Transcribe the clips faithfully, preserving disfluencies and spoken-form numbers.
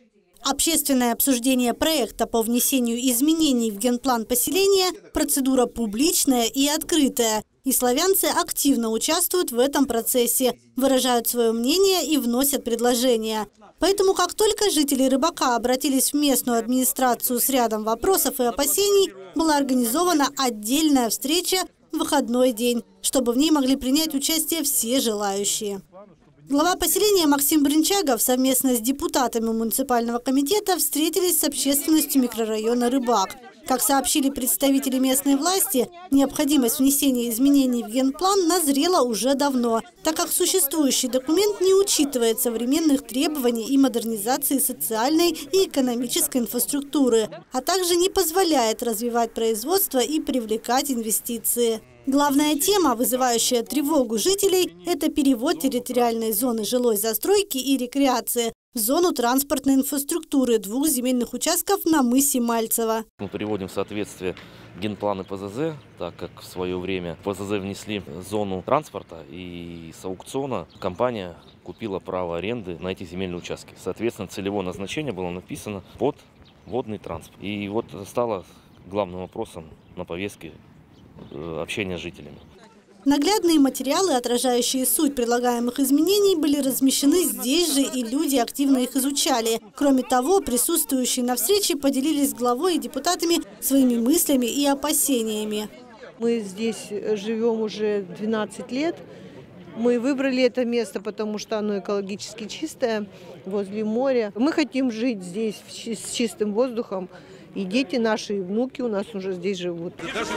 Общественное обсуждение проекта по внесению изменений в генплан поселения – процедура публичная и открытая. И славянцы активно участвуют в этом процессе, выражают свое мнение и вносят предложения. Поэтому, как только жители Рыбака обратились в местную администрацию с рядом вопросов и опасений, была организована отдельная встреча в выходной день, чтобы в ней могли принять участие все желающие. Глава поселения Максим Бринчагов совместно с депутатами муниципального комитета встретились с общественностью микрорайона Рыбак. Как сообщили представители местной власти, необходимость внесения изменений в генплан назрела уже давно, так как существующий документ не учитывает современных требований и модернизации социальной и экономической инфраструктуры, а также не позволяет развивать производство и привлекать инвестиции. Главная тема, вызывающая тревогу жителей, это перевод территориальной зоны жилой застройки и рекреации в зону транспортной инфраструктуры двух земельных участков на мысе Мальцево. Мы приводим в соответствие генпланы ПЗЗ, так как в свое время в ПЗЗ внесли зону транспорта, и с аукциона компания купила право аренды на эти земельные участки. Соответственно, целевое назначение было написано под водный транспорт. И вот это стало главным вопросом на повестке общения с жителями. Наглядные материалы, отражающие суть предлагаемых изменений, были размещены здесь же, и люди активно их изучали. Кроме того, присутствующие на встрече поделились с главой и депутатами своими мыслями и опасениями. Мы здесь живем уже двенадцать лет. Мы выбрали это место, потому что оно экологически чистое, возле моря. Мы хотим жить здесь с чистым воздухом. И дети наши, и внуки у нас уже здесь живут.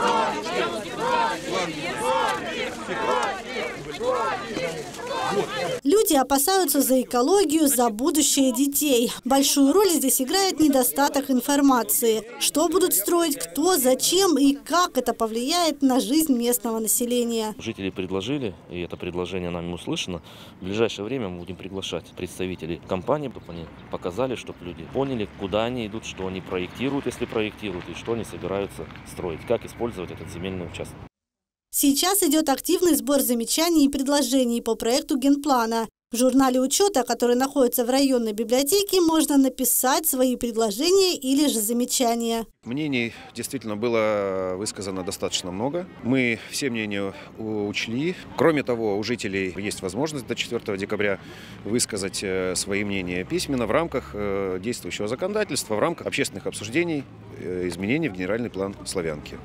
Люди опасаются за экологию, за будущее детей. Большую роль здесь играет недостаток информации. Что будут строить, кто, зачем и как это повлияет на жизнь местного населения. Жители предложили, и это предложение нами услышано. В ближайшее время мы будем приглашать представителей компании, чтобы они показали, чтобы люди поняли, куда они идут, что они проектируют, если проектируют, и что они собираются строить, как использовать этот земельный участок. Сейчас идет активный сбор замечаний и предложений по проекту генплана. В журнале учета, который находится в районной библиотеке, можно написать свои предложения или же замечания. Мнений действительно было высказано достаточно много. Мы все мнения учли. Кроме того, у жителей есть возможность до четвёртого декабря высказать свои мнения письменно в рамках действующего законодательства, в рамках общественных обсуждений изменений в генеральный план Славянки.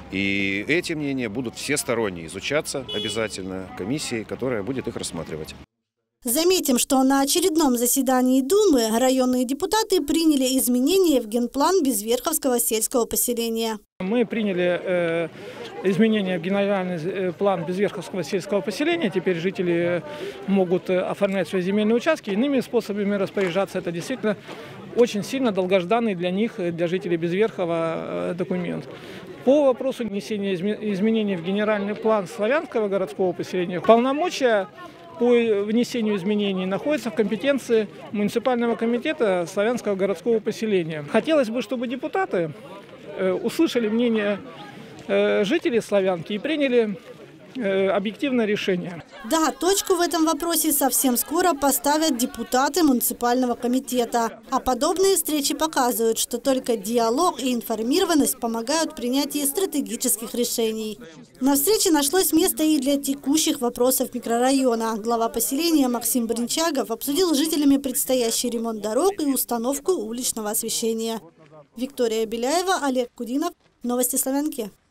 И эти мнения будут всесторонне изучаться обязательно комиссией, которая будет их рассматривать. Заметим, что на очередном заседании Думы районные депутаты приняли изменения в генплан Безверховского сельского поселения. Мы приняли э, изменения в генеральный план Безверховского сельского поселения. Теперь жители могут оформлять свои земельные участки, иными способами распоряжаться. Это действительно очень сильно долгожданный для них, для жителей Безверхова, документ. По вопросу внесения изменений в генеральный план Славянского городского поселения, полномочия по внесению изменений находится в компетенции муниципального комитета Славянского городского поселения. Хотелось бы, чтобы депутаты услышали мнение жителей Славянки и приняли объективное решение. Да, точку в этом вопросе совсем скоро поставят депутаты муниципального комитета. А подобные встречи показывают, что только диалог и информированность помогают в принятии стратегических решений. На встрече нашлось место и для текущих вопросов микрорайона. Глава поселения Максим Бринчагов обсудил с жителями предстоящий ремонт дорог и установку уличного освещения. Виктория Беляева, Олег Кудинов. Новости Славянки.